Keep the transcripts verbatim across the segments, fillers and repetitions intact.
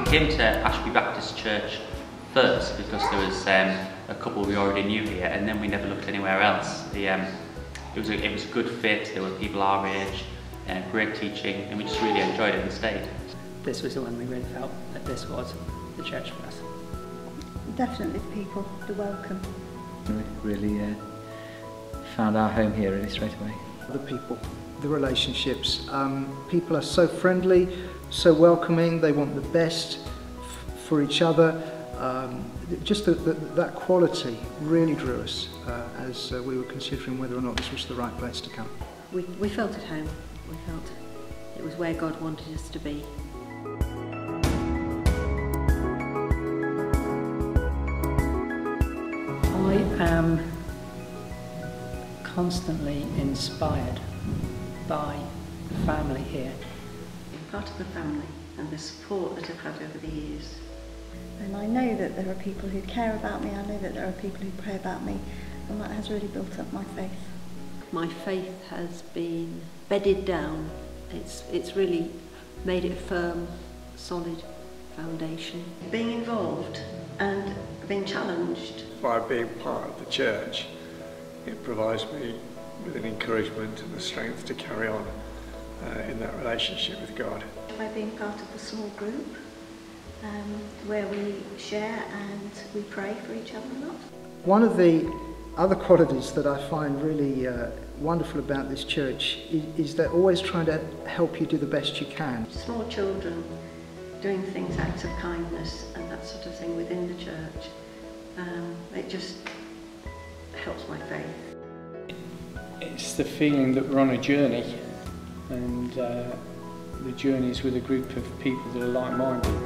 came to Ashby Baptist Church first because there was um, a couple we already knew here, and then we never looked anywhere else. The, um, it, was a, it was a good fit, there were people our age, uh, great teaching, and we just really enjoyed it and stayed. This was the one we really felt that this was the church for us. Definitely the people, the welcome. We really uh, found our home here really straight away. The people, the relationships. Um, people are so friendly, so welcoming, they want the best f for each other. Um, just the, the, that quality really drew us uh, as uh, we were considering whether or not this was the right place to come. We, we felt at home. We felt it was where God wanted us to be. I am constantly inspired by the family here. Being part of the family and the support that I've had over the years. And I know that there are people who care about me, I know that there are people who pray about me, and that has really built up my faith. My faith has been bedded down. It's, it's really made it a firm, solid foundation. Being involved and being challenged. By being part of the church, it provides me with an encouragement and the strength to carry on uh, in that relationship with God. By being part of the small group, um, where we share and we pray for each other a lot. One of the other qualities that I find really uh, wonderful about this church is, is they're always trying to help you do the best you can. Small children doing things, acts of kindness and that sort of thing within the church. Um, it just helps my faith. It's the feeling that we're on a journey, and uh, the journey is with a group of people that are like-minded.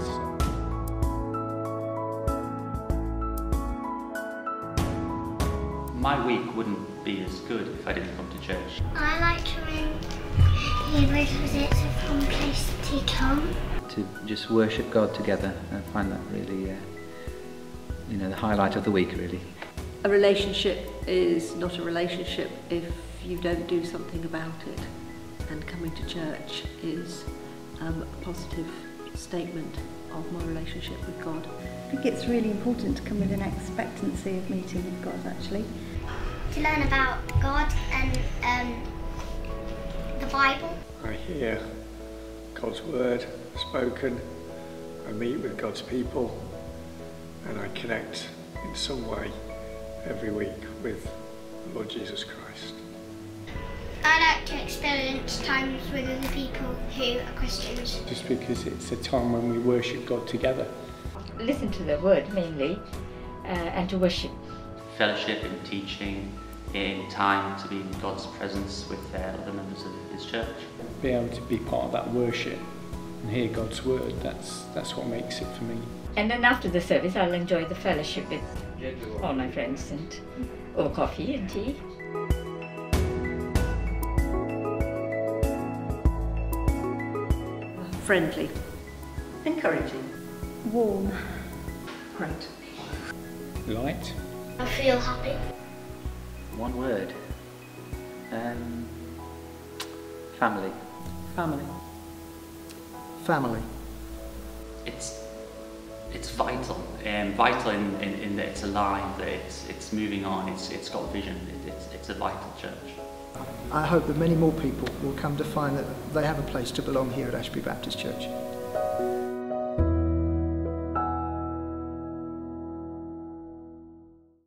My week wouldn't be as good if I didn't come to church. I like to ring here because it's a fun place to come. To just worship God together, I find that really, uh, you know, the highlight of the week really. A relationship is not a relationship if you don't do something about it, and coming to church is um, a positive statement of my relationship with God. I think it's really important to come with an expectancy of meeting with God, actually. To learn about God and um, the Bible. I hear God's word spoken, I meet with God's people, and I connect in some way every week with the Lord Jesus Christ. I like to experience times with other people who are Christians. Just because it's a time when we worship God together. Listen to the word mainly, uh, and to worship. Fellowship and teaching, in time to be in God's presence with uh, other members of His church. Be able to be part of that worship and hear God's word, that's, that's what makes it for me. And then after the service I'll enjoy the fellowship with all my friends and over coffee and tea. Friendly. Encouraging. Warm. Great. Light. I feel happy. One word. Um, family. Family. Family. It's it's vital, um, vital in, in, in that it's alive, that it's it's moving on, it's it's got vision. It, it's it's a vital church. I hope that many more people will come to find that they have a place to belong here at Ashby Baptist Church.